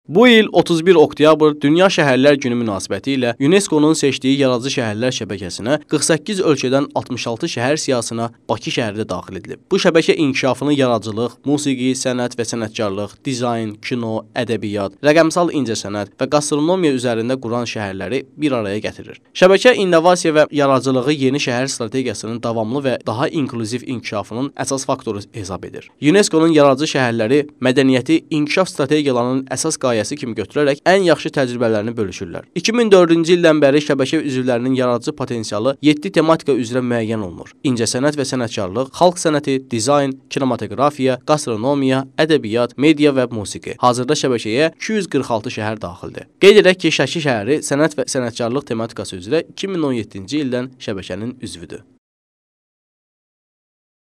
Bu il 31 oktyabr Dünya Şəhərlər Günü münasibətilə UNESCO-nun seçdiyi yaradıcı şəhərlər şəbəkəsinə 48 ölkədən 66 şəhər siyahısına Bakı şəhəri də daxil edilib. Bu şəbəkə inkişafını yaradıcılıq, musiqi, sənət və sənətkarlıq, dizayn, kino, ədəbiyyat, rəqəmsal incəsənət və qastronomiya üzərində quran şəhərləri bir araya gətirir. Şəbəkə innovasiya və yaradıcılığı yeni şəhər strategiyasının davamlı və daha inklüziv inkişafının əsas faktoru hesab edir. UNESCO-nun yaradıcı şəhərləri mədəniyyəti inkişaf strategiyalarının əsas qayəsi kimi götürərək ən yaxşı təcrübələrini bölüşürlər. 2004-cü ildən bəri şəbəkə üzvlərinin yaradıcı potensialı 7 tematika üzrə müəyyən olunur. İncəsənət və sənətkarlıq, xalq sənəti, dizayn, kinematografiya, qastronomiya, ədəbiyyat, media və musiqi. Hazırda şəbəkəyə 246 şəhər daxildir. Qeyd edək ki, Şəki şəhəri sənət və sənətkarlıq tematikası üzrə 2017-ci ildən şəbəkənin üzvüdür.